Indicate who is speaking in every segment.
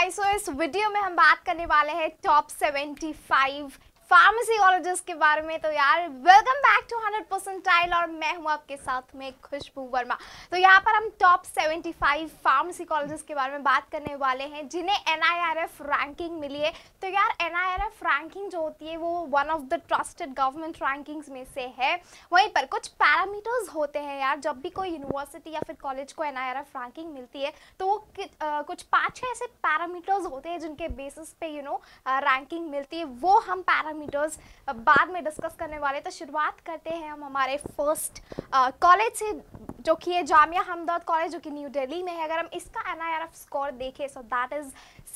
Speaker 1: Guys, सो इस video में हम बात करने वाले हैं टॉप 75 फार्मेसी कॉलेजेस के बारे में। तो यार वेलकम बैक टू 100% और मैं हूं आपके साथ में खुशबू वर्मा। तो यहाँ पर हम टॉप 75 फार्मेसी कॉलेजेस के बारे में बात करने वाले हैं जिन्हें NIRF रैंकिंग मिली है। तो यार NIRF रैंकिंग जो होती है वो one of the trusted government rankings में से है। वहीं पर कुछ पैरामीटर्स होते हैं यार, जब भी कोई यूनिवर्सिटी या फिर कॉलेज को NIRF रैंकिंग मिलती है तो वो कुछ 5-6 ऐसे पैरामीटर्स होते हैं जिनके बेसिस पे रैंकिंग मिलती है। वो हम पैरामीटर्स बाद में डिस्कस करने वाले। तो शुरुआत करते हैं हम हमारे फर्स्ट कॉलेज से, जो कि है जामिया हमदर्द कॉलेज, जो कि न्यू दिल्ली में है। अगर हम इसका NIRF स्कोर देखें सो दैट इज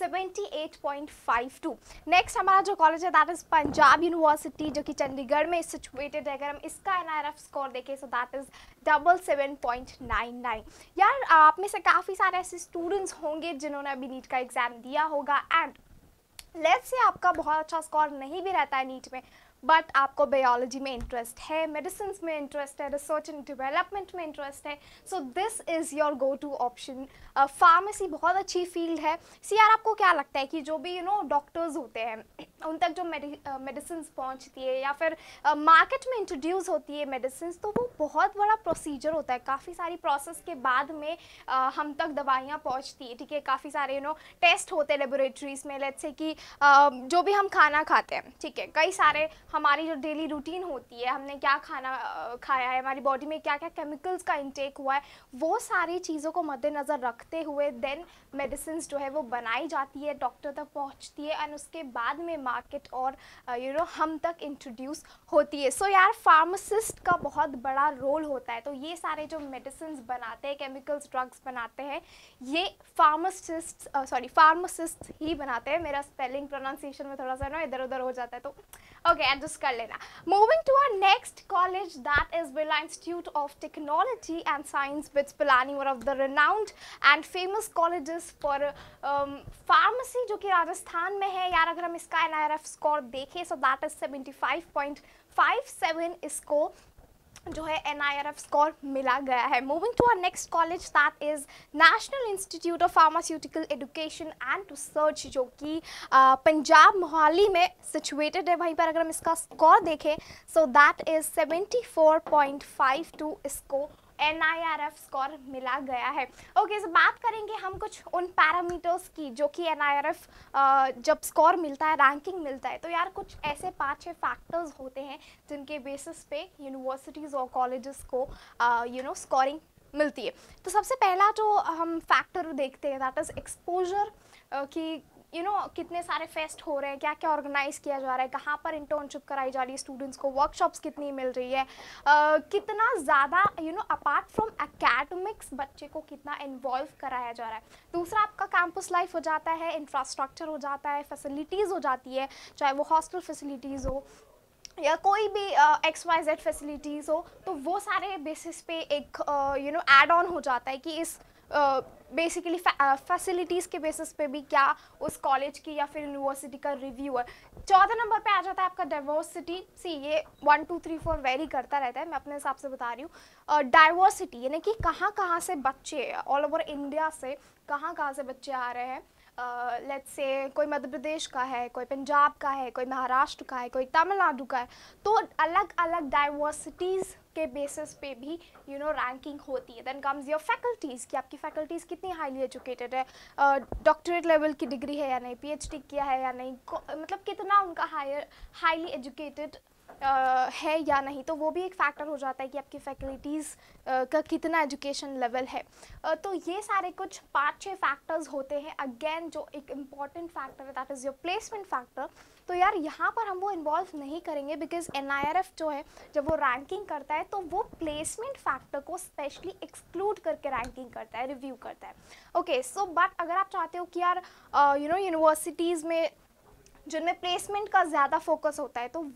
Speaker 1: 78.52। नेक्स्ट हमारा जो कॉलेज है दैट इज पंजाब यूनिवर्सिटी, जो कि चंडीगढ़ में सिचुएटेड है। अगर हम इसका NIRF स्कोर देखें सो दैट इज 77.99। यार आप में से काफ़ी सारे ऐसे स्टूडेंट्स होंगे जिन्होंने अभी नीट का एग्जाम दिया होगा एंड लेट्स से आपका बहुत अच्छा स्कोर नहीं भी रहता है नीट में, बट आपको बायोलॉजी में इंटरेस्ट है, मेडिसिन में इंटरेस्ट है, रिसर्च एंड डेवलपमेंट में इंटरेस्ट है, so this is your go to option. Pharmacy बहुत अच्छी फील्ड है। सी यार आपको क्या लगता है कि जो भी डॉक्टर्स होते हैं उन तक जो मेडिसिन पहुंचती है या फिर मार्केट में इंट्रोड्यूस होती है मेडिसिन, तो वो बहुत बड़ा प्रोसीजर होता है। काफ़ी सारी प्रोसेस के बाद में हम तक दवाइयाँ पहुंचती है, ठीक है। काफ़ी सारे टेस्ट होते हैं लेबोरेटरीज में। लेट्स से कि जो भी हम खाना खाते हैं, ठीक है, कई सारे हमारी जो डेली रूटीन होती है, हमने क्या खाना खाया है, हमारी बॉडी में क्या क्या केमिकल्स का इंटेक हुआ है, वो सारी चीज़ों को मद्देनज़र रखते हुए देन मेडिसिन जो है वो बनाई जाती है, डॉक्टर तक पहुंचती है एंड उसके बाद में मार्केट और हम तक इंट्रोड्यूस होती है। सो यार फार्मासिस्ट का बहुत बड़ा रोल होता है। तो ये सारे जो मेडिसिन बनाते हैं, केमिकल्स ड्रग्स बनाते हैं, ये फार्मासिस्ट ही बनाते हैं। मेरा स्पेलिंग प्रोनाउंसिएशन में थोड़ा सा इधर उधर हो जाता है, तो ओके एडजस्ट कर लेना। Moving to our next college that is Birla institute of technology and science which Pilani, one of the renowned and famous colleges for pharmacy, जो कि राजस्थान में है। यार अगर हम इसका NIRF स्कोर देखें सो दैट इज 75.57 इसको जो है NIRF स्कोर मिला गया है। Moving to our next college that is national institute of pharmaceutical education and research, जो कि पंजाब मोहाली में सिचुएटेड है। वहीं पर अगर हम इसका स्कोर देखें सो दैट इज 74.52 इसको NIRF स्कोर मिला गया है। ओके, so बात करेंगे हम कुछ उन पैरामीटर्स की जो कि NIRF जब स्कोर मिलता है, रैंकिंग मिलता है, तो यार कुछ ऐसे 5-6 फैक्टर्स होते हैं जिनके बेसिस पे यूनिवर्सिटीज़ और कॉलेजेस को स्कोरिंग मिलती है। तो सबसे पहला जो हम फैक्टर देखते हैं दैट इज़ एक्सपोजर, कि कितने सारे फेस्ट हो रहे हैं, क्या क्या ऑर्गेनाइज किया जा रहा है, कहाँ पर इंटर्नशिप कराई जा रही है स्टूडेंट्स को, वर्कशॉप्स कितनी मिल रही है, कितना ज़्यादा अपार्ट फ्रॉम एकेडमिक्स बच्चे को कितना इन्वॉल्व कराया जा रहा है। दूसरा आपका कैंपस लाइफ हो जाता है, इंफ्रास्ट्रक्चर हो जाता है, फैसिलिटीज़ हो जाती है, चाहे वो हॉस्टल फैसिलिटीज़ हो या कोई भी XYZ फैसिलिटीज़ हो, तो वो सारे बेसिस पे एक एड ऑन हो जाता है कि इस बेसिकली फैसिलिटीज़ के बेसिस पे भी क्या उस कॉलेज की या फिर यूनिवर्सिटी का रिव्यू है। चौथा नंबर पे आ जाता है आपका डाइवर्सिटी। सी ये 1 2 3 4 वेरी करता रहता है, मैं अपने हिसाब से बता रही हूँ। डाइवर्सिटी यानी कि कहाँ कहाँ से बच्चे ऑल ओवर इंडिया से कहाँ से बच्चे आ रहे हैं। लेट्स से कोई मध्य प्रदेश का है, कोई पंजाब का है, कोई महाराष्ट्र का है, कोई तमिलनाडु का है, तो अलग अलग डाइवर्सिटीज़ के बेसिस पे भी रैंकिंग होती है। देन कम्स योर फैकल्टीज़, कि आपकी फैकल्टीज़ कितनी हाईली एजुकेटेड है, डॉक्टरेट लेवल की डिग्री है या नहीं, PhD किया है या नहीं, मतलब कितना उनका हाईली एजुकेटेड है या नहीं, तो वो भी एक फैक्टर हो जाता है कि आपकी फैकल्टीज़ का कितना एजुकेशन लेवल है। तो ये सारे कुछ 5-6 फैक्टर्स होते हैं। अगेन जो एक इम्पॉर्टेंट फैक्टर है that is your placement factor. तो यार यहाँ पर हम वो इन्वॉल्व नहीं करेंगे बिकॉज NIRF जो है जब वो रैंकिंग करता है तो वो प्लेसमेंट फैक्टर को स्पेशली एक्सक्लूड करके रैंकिंग करता है, रिव्यू करता है। ओके, सो बट अगर आप चाहते हो कि यार यूनिवर्सिटीज़ में जिनमें प्लेसमेंट का ज़्यादा फोकस होता है तो वो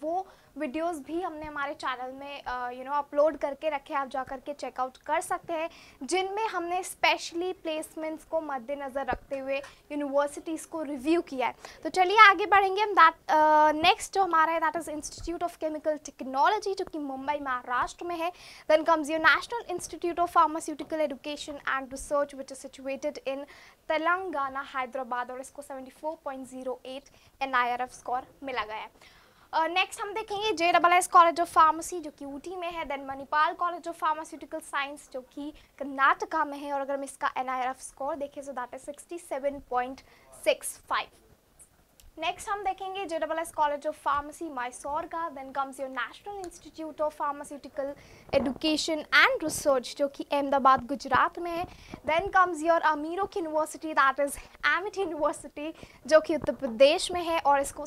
Speaker 1: वीडियोस भी हमने हमारे चैनल में अपलोड करके रखे, आप जा करके चेकआउट कर सकते हैं, जिनमें हमने स्पेशली प्लेसमेंट्स को मद्देनज़र रखते हुए यूनिवर्सिटीज़ को रिव्यू किया है। तो चलिए आगे बढ़ेंगे हम। नेक्स्ट जो हमारा है that is institute of chemical technology, जो कि मुंबई महाराष्ट्र में है। Then comes your national institute of pharmaceutical education and research which is situated in Telangana Hyderabad, और इसको 74.08 NIRF स्कोर मिला गया है। नेक्स्ट हम देखेंगे JSS कॉलेज ऑफ फार्मेसी, जो कि ऊटी में है। Then Manipal college of pharmaceutical science, जो कि कर्नाटका में है, और अगर हम इसका NIRF स्कोर देखें तो दैट इज 67.65। नेक्स्ट हम देखेंगे JSS college of pharmacy Mysore का। Then comes your national institute of pharmaceutical education and research, जो कि अहमदाबाद गुजरात में है। देन कम्स योर अमीरोक university that is Amity university, जो कि उत्तर प्रदेश में है, और इसको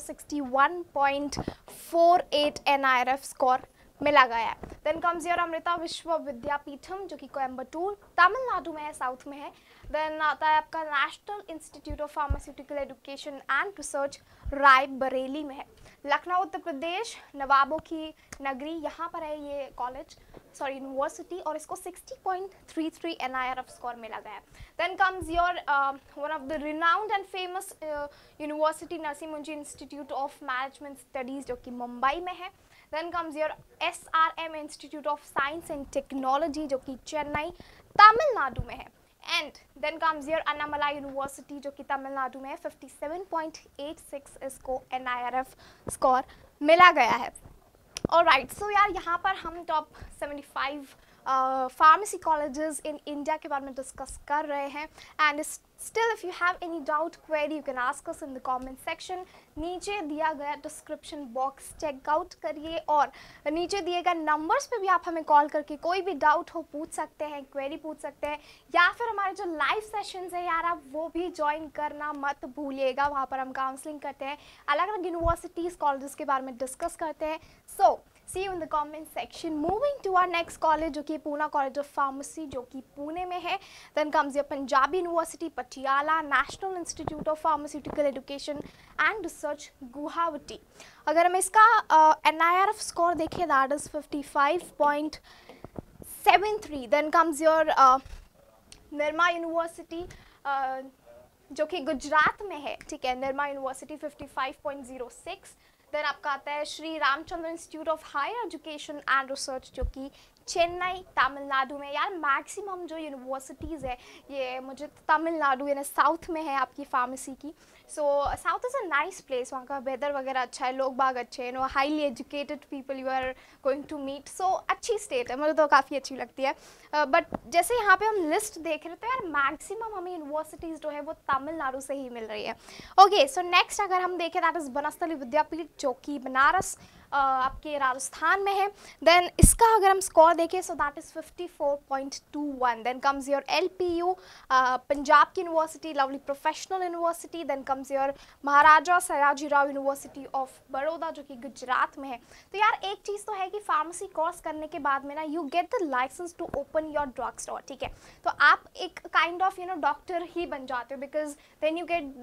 Speaker 1: 61.48 NIRF स्कोर मिला गया है। देन कम्स योर अमृता विश्व विद्यापीठम, जो कि कोयम्बटूर तमिलनाडु में है, साउथ में है। देन आता है आपका national institute of pharmaceutical education and research, Raebareli में है। लखनऊ उत्तर प्रदेश, नवाबों की नगरी, यहाँ पर है ये कॉलेज यूनिवर्सिटी, और इसको 60.33 NIRF स्कोर मिला गया है। Then comes your one of the renowned and famous university Narsee Monjee institute of management studies, जो कि मुंबई में है। Then comes your SRM institute of science and technology, जो कि चेन्नई तमिलनाडु में है। And then comes your Annamalai university, जो कि तमिलनाडु में है। 57.86 इसको NIRF स्कोर मिला गया है। ऑलराइट, सो यार यहाँ पर हम top 75 pharmacy colleges in India के बारे में डिस्कस कर रहे हैं। And still if you have any doubt query you can ask us in the comment section. नीचे दिया गया डिस्क्रिप्शन बॉक्स चेकआउट करिए, और नीचे दिए गए नंबर्स पे भी आप हमें कॉल करके कोई भी डाउट हो पूछ सकते हैं, क्वेरी पूछ सकते हैं, या फिर हमारे जो लाइव सेशंस है यार आप वो भी ज्वाइन करना मत भूलिएगा। वहाँ पर हम काउंसलिंग करते हैं, अलग अलग यूनिवर्सिटीज़ कॉलेजेस के बारे में डिस्कस करते हैं। सो see you in the comment section. Moving to our next college, जो कि पूना कॉलेज ऑफ फार्मेसी, जो कि पुणे में है। Then comes your Punjabi university Patiala, national institute of pharmaceutical education and research Guwahati. अगर हम इसका NIRF स्कोर देखें that is 55.73। Then comes your Nirma university, जो कि गुजरात में है, ठीक है, निर्मा यूनिवर्सिटी 55.06। देन आपका आता है Shri Ramachandra institute of higher education and research, जो कि चेन्नई तमिलनाडु में। यार मैक्सिमम जो यूनिवर्सिटीज़ है ये मुझे तमिलनाडु यानी साउथ में है आपकी फार्मेसी की। So south is a nice place, वहाँ का वेदर वगैरह अच्छा है, लोग बाग अच्छे हैं, highly educated people you are going to meet. So अच्छी स्टेट है, मुझे तो काफ़ी अच्छी लगती है। बट जैसे यहाँ पे हम लिस्ट देख रहे थे यार मैक्सिमम हमें यूनिवर्सिटीज़ जो है वो तमिलनाडु से ही मिल रही है। ओके, सो नेक्स्ट अगर हम देखें दैट इज़ बनस्थली विद्यापीठ, जो कि बनारस आपके राजस्थान में है। देन इसका अगर हम स्कोर देखें so that is 54.21। Then comes your LPU Punjab की university, lovely professional university. Then comes your Maharaja Sayajirao university of Baroda, जो कि गुजरात में है। तो यार एक चीज़ तो है कि फार्मेसी कोर्स करने के बाद में ना you get the license to open your drug store, ठीक है। तो आप एक काइंड ऑफ डॉक्टर ही बन जाते हो, because then you get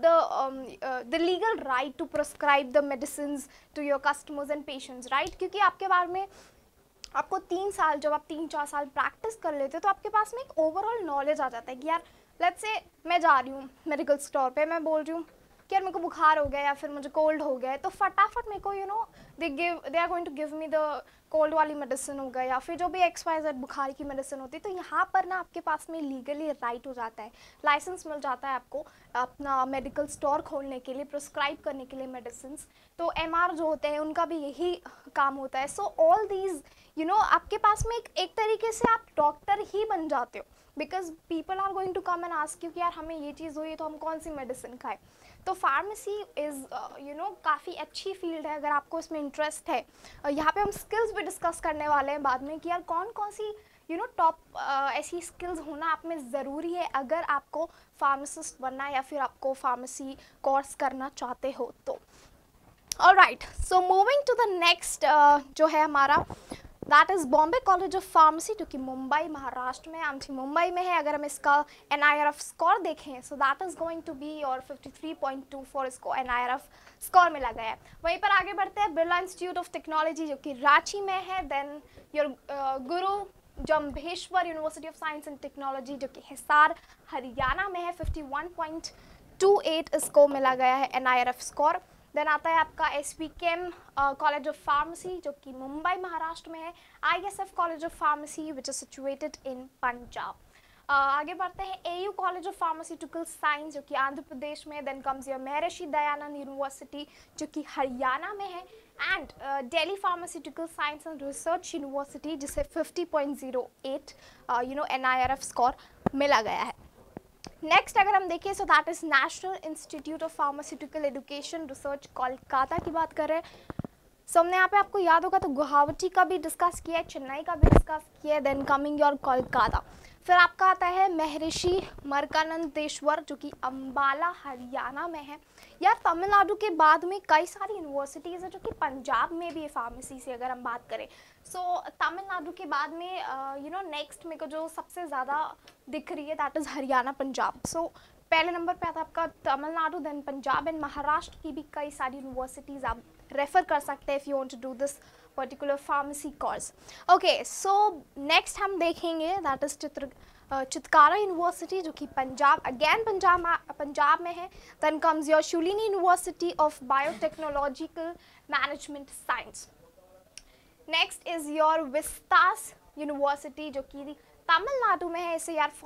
Speaker 1: the legal right to prescribe the medicine to your customers and patients, right. क्योंकि आपके बारे में आपको 3 साल, जब आप 3-4 साल प्रैक्टिस कर लेते हो तो आपके पास में एक ओवरऑल नॉलेज आ जाता है कि यार लेट्स से मैं जा रही हूँ मेडिकल स्टोर पे, मैं बोल रही हूँ कि यार मेरे को बुखार हो गया या फिर मुझे कोल्ड हो गया है, तो फटाफट मेरे को they are going to give me the cold वाली मेडिसिन हो गया या फिर जो भी XYZ बुखार की मेडिसिन होती है। तो यहाँ पर ना आपके पास में लीगली राइट हो जाता है, लाइसेंस मिल जाता है आपको अपना मेडिकल स्टोर खोलने के लिए, प्रिस्क्राइब करने के लिए मेडिसिन। तो MR जो होते हैं उनका भी यही काम होता है। सो ऑल दीज आपके पास में एक तरीके से आप डॉक्टर ही बन जाते हो, because people are going to come and ask you कि यार हमें ये चीज़ हुई है तो हम कौन सी मेडिसिन खाएं। तो फार्मेसी इज़ काफ़ी अच्छी फील्ड है अगर आपको इसमें इंटरेस्ट है। यहाँ पे हम स्किल्स भी डिस्कस करने वाले हैं बाद में कि यार कौन कौन सी टॉप ऐसी स्किल्स होना आप में ज़रूरी है अगर आपको फार्मासिस्ट बनना है या फिर आपको फार्मेसी कोर्स करना चाहते हो तो। Alright, so moving to the next जो है हमारा that is Bombay college of pharmacy, जो कि मुंबई महाराष्ट्र में, आमची मुंबई में है। अगर हम इसका NIRF स्कोर देखें, so that is going to be और 53.24 इसको NIRF स्कोर मिला गया है। वहीं पर आगे बढ़ते हैं, बिरला इंस्टीट्यूट ऑफ टेक्नोलॉजी जो कि रांची में है। Then your Guru Jambheshwar university of science and technology जो कि हिसार हरियाणा में है, 51.28 इसको मिला गया है NIRF स्कोर। देन आता है आपका SP chem college of pharmacy जो कि मुंबई महाराष्ट्र में है। ISF college of pharmacy which is situated in Punjab. आगे बढ़ते हैं, AU college of pharmaceutical science जो कि आंध्र प्रदेश में। Then comes your Maharshi Dayanand university जो कि हरियाणा में है। And Delhi pharmaceutical science and research university जिसे 50.08 NIRF स्कोर मिला गया है। नेक्स्ट अगर हम देखें, so that is national institute of pharmaceutical education research Kolkata की बात कर रहे हैं। सो हमने यहाँ पे आपको याद होगा तो गुवाहाटी का भी डिस्कस किया है, चेन्नई का भी डिस्कस किया है। Then coming your Kolkata. फिर आपका आता है महर्षि मरकानंदेश्वर जो कि अंबाला हरियाणा में है। यार तमिलनाडु के बाद में कई सारी यूनिवर्सिटीज़ है जो कि पंजाब में भी है फार्मेसी से अगर हम बात करें। सो तमिलनाडु के बाद में नेक्स्ट मेरे को जो सबसे ज़्यादा दिख रही है that is Haryana Punjab. So पहले नंबर पे आता है आपका तमिलनाडु, देन पंजाब एंड महाराष्ट्र की भी कई सारी यूनिवर्सिटीज़ आप रेफर कर सकते हैं if you want to do this particular pharmacy course. Okay, so next हम देखेंगे दैट इज चितकारा यूनिवर्सिटी जो कि पंजाब, अगेन पंजाब में है। Then comes your Shoolini university of biotechnological management science. Next is your Vistas university जो कि तमिलनाडु में है। इसे यार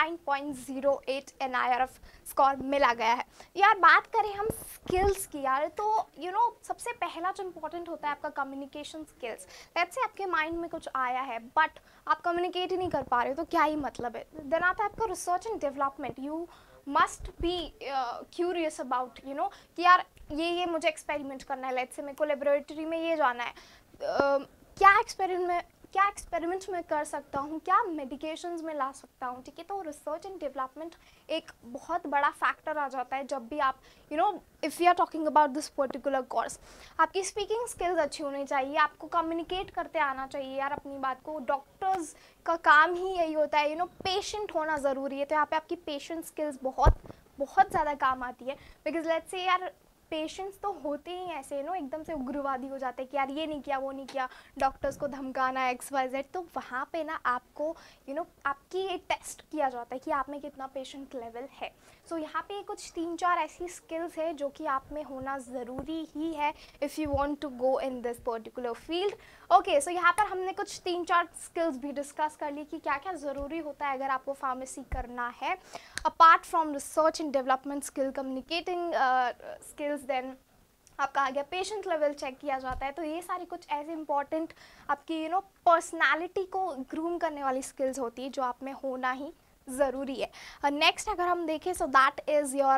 Speaker 1: 49.08 NIRF स्कोर मिला गया है। यार बात करें हम स्किल्स की यार, तो सबसे पहला जो इम्पोर्टेंट होता है आपका कम्युनिकेशन स्किल्स। लेट्स से आपके माइंड में कुछ आया है बट आप कम्युनिकेट ही नहीं कर पा रहे हो तो क्या ही मतलब है। देन आता है आपका research and development. You must be curious about कि यार ये मुझे एक्सपेरिमेंट करना है। लेट्स से मेरे को लेबोरेटरी में ये जाना है, क्या एक्सपेरिमेंट्स में कर सकता हूँ, क्या मेडिकेशंस में ला सकता हूँ, ठीक है। तो रिसर्च एंड डेवलपमेंट एक बहुत बड़ा फैक्टर आ जाता है जब भी आप if you are talking about this particular course. आपकी स्पीकिंग स्किल्स अच्छी होनी चाहिए, आपको कम्युनिकेट करते आना चाहिए यार अपनी बात को। डॉक्टर्स का काम ही यही होता है, पेशेंट होना ज़रूरी है। तो यहाँ पे आपकी पेशेंट स्किल्स बहुत ज़्यादा काम आती है। बिकॉज लेट्स से यार पेशेंट्स तो होते ही ऐसे एकदम से उग्रवादी हो जाते हैं कि यार ये नहीं किया वो नहीं किया, डॉक्टर्स को धमकाना XYZ। तो वहाँ पे ना आपको आपकी एक टेस्ट किया जाता है कि आप में कितना पेशेंट लेवल है। सो यहाँ पे कुछ 3-4 ऐसी स्किल्स है जो कि आप में होना ज़रूरी ही है if you want to go in this particular field. Okay, so यहाँ पर हमने कुछ 3-4 स्किल्स भी डिस्कस कर ली कि क्या क्या ज़रूरी होता है अगर आपको फार्मेसी करना है। Apart from research and development skill, communicating skills, then आपका आ गया पेशेंट लेवल चेक किया जाता है। तो ये सारी कुछ ऐसे इंपॉर्टेंट आपकी पर्सनालिटी को ग्रूम करने वाली स्किल्स होती है जो आप में होना ही ज़रूरी है। नेक्स्ट अगर हम देखें, so that is your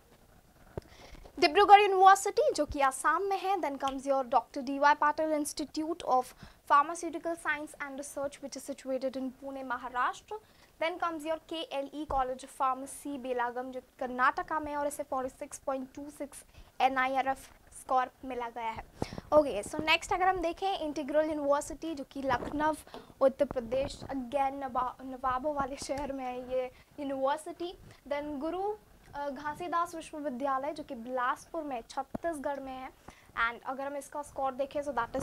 Speaker 1: Dibrugarh university जो कि आसाम में है। Then comes your doctor DY Patil institute of pharmaceutical science and research which is situated in Pune Maharashtra. Then comes your KLE college of pharmacy Belgaum जो कर्नाटका में है और इसे 46.26 NIRF स्कोर मिला गया है। ओके, सो नेक्स्ट अगर हम देखें, इंटीग्रल यूनिवर्सिटी जो कि लखनऊ उत्तर प्रदेश, अगेन नवाबों वाले शहर में है ये यूनिवर्सिटी। देन गुरु घासीदास विश्वविद्यालय जो कि बिलासपुर में छत्तीसगढ़ में है। एंड अगर हम इसका स्कोर देखें सो दैट इज़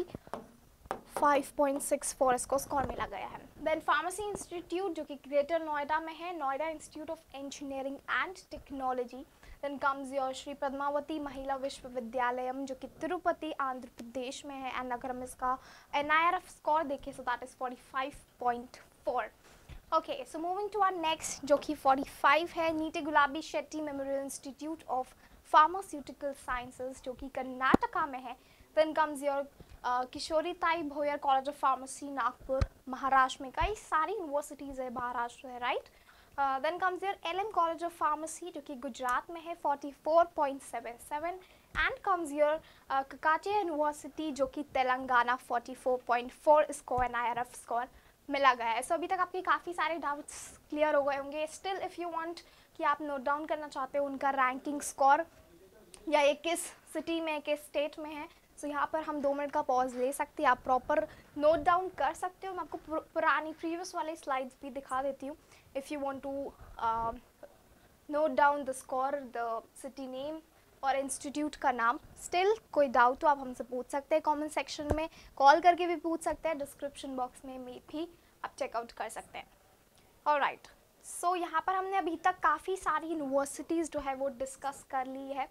Speaker 1: 45.64 इसको स्कोर मिला गया है। देन फार्मेसी इंस्टीट्यूट जो कि ग्रेटर नोएडा में है, Noida institute of engineering and technology. Then comes your Shri Padmavati Mahila Vishwavidyalayam जो कि तिरुपति आंध्र प्रदेश में है। एंड अगर हम इसका NIRF स्कोर देखें so that is 45.4। Okay, so moving to our next जो कि 45 है, Nitte Gulabi Shetty memorial institute of pharmaceutical sciences जो कि कर्नाटका में है। Then comes your Kishori Tai Bhoyar college of pharmacy Nagpur Maharashtra में। कई सारी यूनिवर्सिटीज़ है महाराष्ट्र है, right. Then comes your LM college of pharmacy जो कि गुजरात में है, 44.77। And comes your Kakatiya university जो कि तेलंगाना, 44.4 इसको NIRF स्कोर मिला गया है। सो अभी तक आपके काफ़ी सारे डाउट्स क्लियर हो गए होंगे। स्टिल इफ़ यू वांट कि आप नोट डाउन करना चाहते हो उनका रैंकिंग स्कोर या ये किस सिटी में किस स्टेट में है, सो यहाँ पर हम 2 मिनट का पॉज ले सकते हैं, आप प्रॉपर नोट डाउन कर सकते हो। मैं आपको पुरानी प्रीवियस वाले स्लाइड्स भी दिखा देती हूँ if you want to note down the score, the city name और इंस्टीट्यूट का नाम। स्टिल कोई डाउट तो आप हमसे पूछ सकते हैं कमेंट सेक्शन में, कॉल करके भी पूछ सकते हैं, डिस्क्रिप्शन बॉक्स में भी आप चेकआउट कर सकते हैं। ऑलराइट, सो यहाँ पर हमने अभी तक काफ़ी सारी यूनिवर्सिटीज़ जो है वो डिस्कस कर ली है।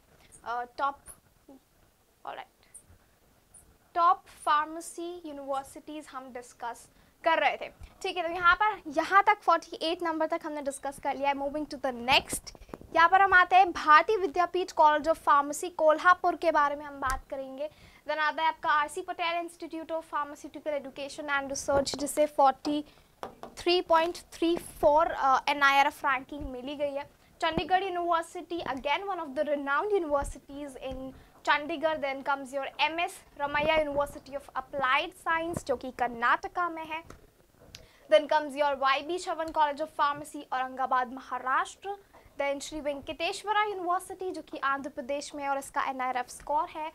Speaker 1: टॉप फार्मेसी यूनिवर्सिटीज़ हम डिस्कस कर रहे थे, ठीक है। तो यहाँ तक 48 नंबर तक हमने डिस्कस कर लिया है। मूविंग टू द नेक्स्ट, यहाँ पर हम आते हैं Bharati Vidyapeeth college of pharmacy Kolhapur के बारे में हम बात करेंगे। देन आता है आपका R C Patel institute of pharmaceutical education and research, जिसे 43.34 NIRF रैंकिंग मिली गई है। Chandigarh university, again one of the renowned universities in Chandigarh. Then comes your MS Ramaiah university of applied science जो कि कर्नाटका में है। Then comes your YB Shravan college of pharmacy Aurangabad Maharashtra. Then Shri Venkateshwara university जो कि आंध्र प्रदेश में है और इसका NIRF स्कोर है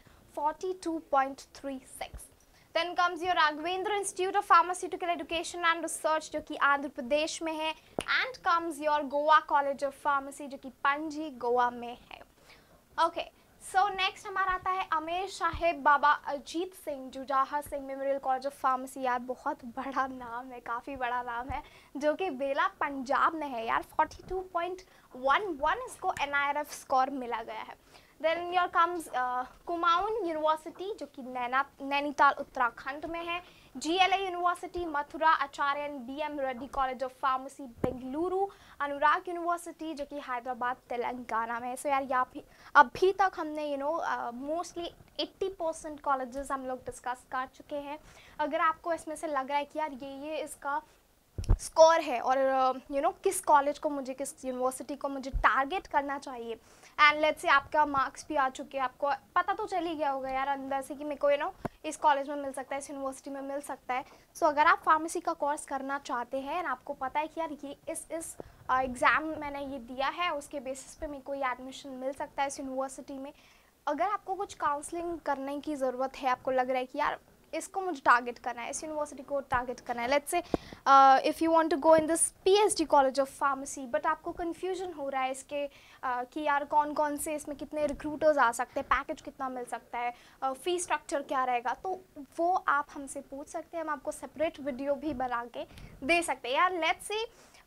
Speaker 1: 42.36। Then comes your Raghavendra institute of pharmaceutical education and research जो कि आंध्र प्रदेश में है। And comes your Goa college of pharmacy जो कि पणजी गोवा में है। ओके, सो नेक्स्ट हमारा आता है Amar Sahib Baba Ajit Singh Jujhar Singh memorial college of pharmacy. यार बहुत बड़ा नाम है, काफ़ी बड़ा नाम है, जो कि बेला पंजाब में है यार। 42.11 इसको NIRF स्कोर मिला गया है। Then your comes Kumaun university जो कि नैनीताल उत्तराखंड में है। GLA university Mathura, Acharya BM Reddy college of pharmacy Bengaluru. Anurag university जो कि हैदराबाद तेलंगाना में है। सो यार अभी तक हमने मोस्टली 80% कॉलेजेस हम लोग डिस्कस कर चुके हैं। अगर आपको इसमें से लग रहा है कि यार ये इसका स्कोर है और किस कॉलेज को मुझे, किस यूनिवर्सिटी को मुझे टारगेट करना चाहिए, एंड लेट्स से आपका मार्क्स भी आ चुके हैं, आपको पता तो चल ही गया होगा यार अंदर से कि मेरे को इस कॉलेज में मिल सकता है, इस यूनिवर्सिटी में मिल सकता है। सो अगर आप फार्मेसी का कोर्स करना चाहते हैं और आपको पता है कि यार ये इस एग्ज़ाम मैंने ये दिया है, उसके बेसिस पे मेरे को ये एडमिशन मिल सकता है इस यूनिवर्सिटी में। अगर आपको कुछ काउंसलिंग करने की ज़रूरत है, आपको लग रहा है कि यार इसको मुझे टारगेट करना है, इस यूनिवर्सिटी को टारगेट करना है, let's say if you want to go in this PhD college of pharmacy, but आपको कन्फ्यूजन हो रहा है इसके कि यार कौन से इसमें कितने रिक्रूटर्स आ सकते हैं, पैकेज कितना मिल सकता है, फी स्ट्रक्चर क्या रहेगा, तो वो आप हमसे पूछ सकते हैं। हम आपको सेपरेट वीडियो भी बना के दे सकते हैं। यार लेट्स से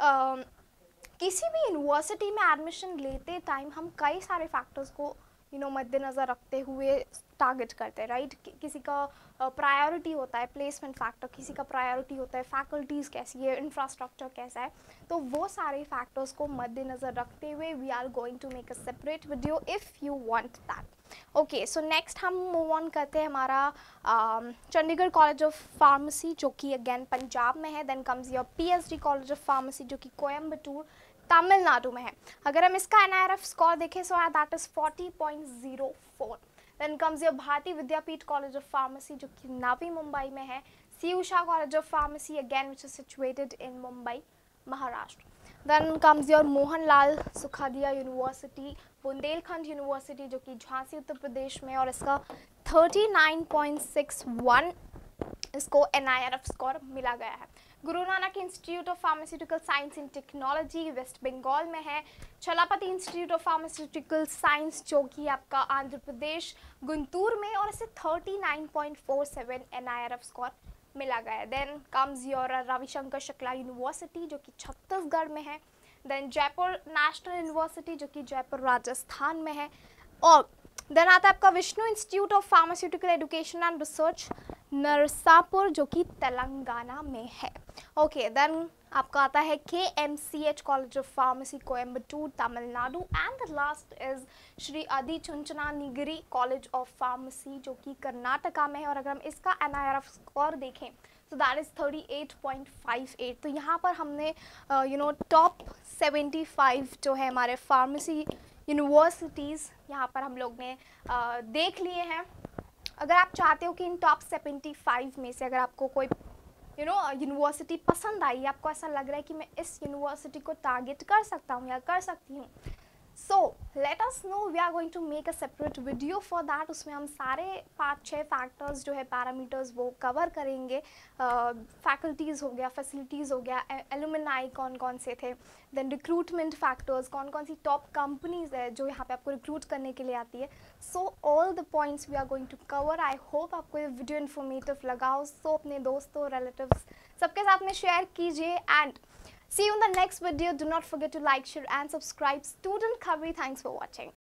Speaker 1: किसी भी यूनिवर्सिटी में एडमिशन लेते टाइम हम कई सारे फैक्टर्स को मद्देनज़र रखते हुए टारगेट करते हैं, राइट। किसी का प्रायोरिटी होता है प्लेसमेंट फैक्टर, किसी का प्रायोरिटी होता है फैकल्टीज़ कैसी है, इंफ्रास्ट्रक्चर कैसा है। तो वो सारे फैक्टर्स को मद्देनज़र रखते हुए we are going to make a separate video if you want that. Okay, so next हम मूव ऑन करते हैं हमारा चंडीगढ़ कॉलेज ऑफ फार्मेसी जो कि अगेन पंजाब में है। Then comes your PhD college of pharmacy जो कि कोयम्बटूर तमिलनाडु में है। अगर हम इसका NIRF स्कोर देखें so that is 40.04। Then comes your Bharati Vidyapeeth college of pharmacy जो कि नवी मुंबई में है। CU Shah college of pharmacy again which is situated in Mumbai Maharashtra. Then comes your Mohanlal Sukhadia university Bundelkhand university जो कि झांसी उत्तर प्रदेश में, और इसका 39.61 इसको NIRF स्कोर मिला गया है। Guru Nanak institute of pharmaceutical science and technology West Bengal में है। Chalapathi institute of pharmaceutical science जो कि आपका आंध्र प्रदेश गुंटूर में, और इसे 39.47 NIRF स्कोर मिला गया है। Then comes your Ravishankar Shukla university जो कि छत्तीसगढ़ में है। देन जयपुर नेशनल यूनिवर्सिटी जो कि जयपुर राजस्थान में है। और देन आता है आपका Vishnu institute of pharmaceutical education and research Narsapur जो कि तेलंगाना में है। ओके, देन आपका आता है KMCH college of pharmacy Coimbatore Tamil Nadu. And the last is Shri Adi Chunchanagiri college of pharmacy जो कि कर्नाटका में है। और अगर हम इसका NIRF स्कोर देखें तो दैट इज़ 38.58। तो यहाँ पर हमने टॉप 75 जो है हमारे फार्मेसी यूनिवर्सिटीज़ यहाँ पर हम लोग ने देख लिए हैं। अगर आप चाहते हो कि इन टॉप 75 में से अगर आपको कोई यूनिवर्सिटी पसंद आई, आपको ऐसा लग रहा है कि मैं इस यूनिवर्सिटी को टारगेट कर सकता हूँ या कर सकती हूँ, so let us know, we are going to make a separate video for that. उसमें हम सारे 5-6 फैक्टर्स जो है पैरामीटर्स वो कवर करेंगे. फैकल्टीज़ हो गया, फैसिलिटीज़ हो गया, एलुमनाई कौन कौन से थे, देन रिक्रूटमेंट फैक्टर्स, कौन कौन सी टॉप कंपनीज है जो यहाँ पे आपको रिक्रूट करने के लिए आती है. So all the points we are going to cover. I hope आपको ये वीडियो इन्फॉर्मेटिव लगा हो. सो अपने दोस्तों, रिलेटिव्स सबके साथ में शेयर कीजिए. And see you in the next video. Do not forget to like, share and subscribe. Student Khabri, thanks for watching.